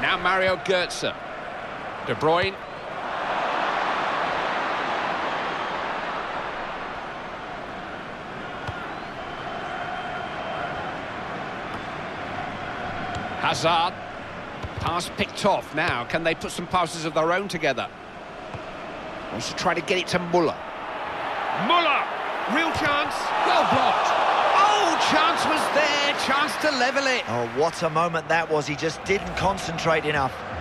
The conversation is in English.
Now Mario Götze. De Bruyne. Hazard. Pass picked off now. Can they put some passes of their own together? Wants to try to get it to Muller. Muller! Real chance. Well blocked. Oh, chance was there. Chance to level it. Oh, what a moment that was. He just didn't concentrate enough.